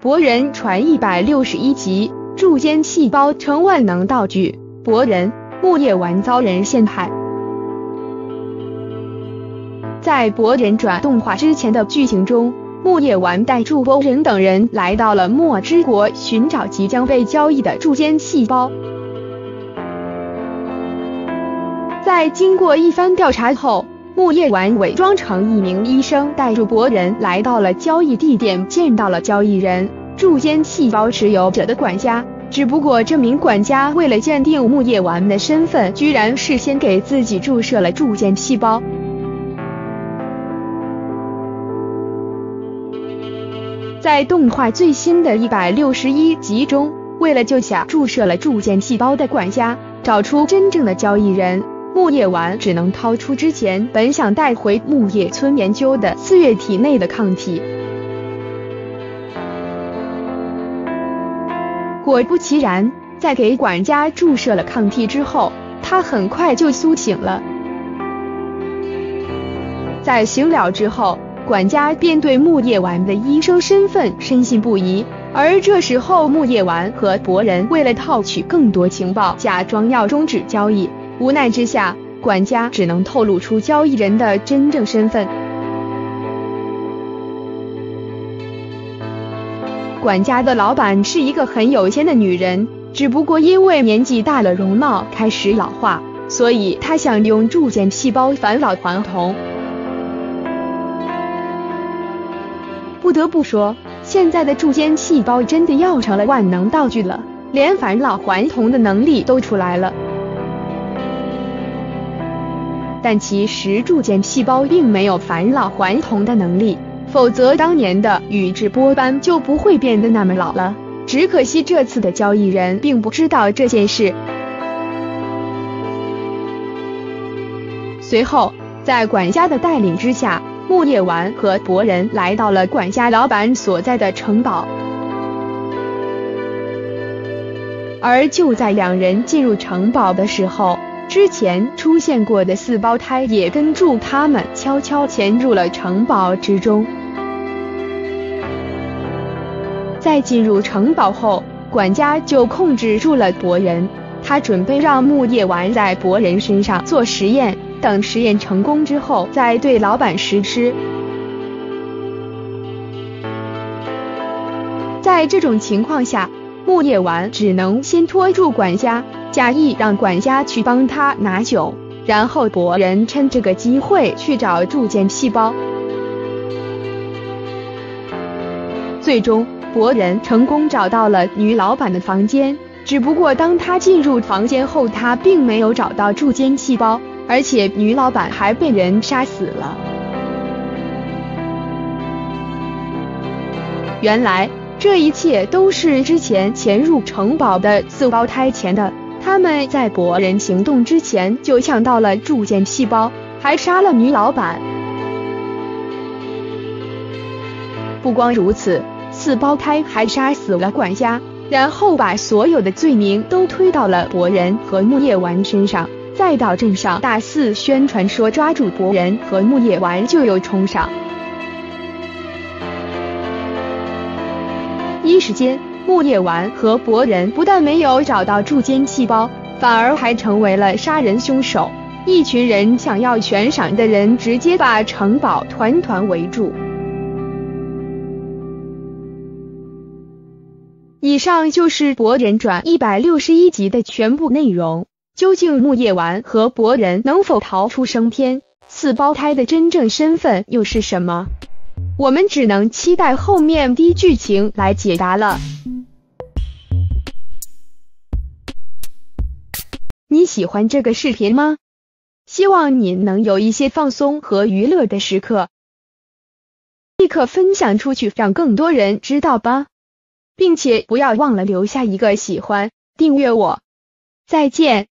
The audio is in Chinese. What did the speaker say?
博人传161集，柱间细胞成万能道具，博人木叶丸遭人陷害。在博人转动画之前的剧情中，木叶丸带住博人等人来到了墨之国寻找即将被交易的柱间细胞。在经过一番调查后，木叶丸伪装成一名医生，带住博人来到了交易地点，见到了交易人柱间细胞持有者的管家。只不过这名管家为了鉴定木叶丸的身份，居然事先给自己注射了柱间细胞。在动画最新的161集中，为了救下注射了柱间细胞的管家，找出真正的交易人，木叶丸只能掏出之前本想带回木叶村研究的4月体内的抗体。果不其然，在给管家注射了抗体之后，他很快就苏醒了。在醒了之后，管家便对木叶丸的医生身份深信不疑。而这时候，木叶丸和博人为了套取更多情报，假装要终止交易。无奈之下，管家只能透露出交易人的真正身份。管家的老板是一个很有钱的女人，只不过因为年纪大了，容貌开始老化，所以她想用柱间细胞返老还童。不得不说，现在的柱间细胞真的要成了万能道具了，连返老还童的能力都出来了。但其实柱间细胞并没有返老还童的能力，否则当年的宇智波斑就不会变得那么老了。只可惜这次的交易人并不知道这件事。随后，在管家的带领之下，木叶丸和博人来到了管家老板所在的城堡。而就在两人进入城堡的时候，之前出现过的4胞胎也跟住他们悄悄潜入了城堡之中。在进入城堡后，管家就控制住了博人，他准备让木叶丸在博人身上做实验，等实验成功之后再对老板实施。在这种情况下，木叶丸只能先拖住管家，假意让管家去帮他拿酒，然后博人趁这个机会去找柱间细胞。最终，博人成功找到了女老板的房间，只不过当他进入房间后，他并没有找到柱间细胞，而且女老板还被人杀死了。原来这一切都是之前潜入城堡的4胞胎前的，他们在博人行动之前就抢到了柱间细胞，还杀了女老板。不光如此，4胞胎还杀死了管家，然后把所有的罪名都推到了博人和木叶丸身上，再到镇上大肆宣传说抓住博人和木叶丸就有重赏。一时间，木叶丸和博人不但没有找到柱间细胞，反而还成为了杀人凶手。一群人想要悬赏的人直接把城堡团团围住。以上就是博人传161集的全部内容。究竟木叶丸和博人能否逃出升天？4胞胎的真正身份又是什么？我们只能期待后面的剧情来解答了。你喜欢这个视频吗？希望你能有一些放松和娱乐的时刻，立刻分享出去，让更多人知道吧。并且不要忘了留下一个喜欢，订阅我。再见。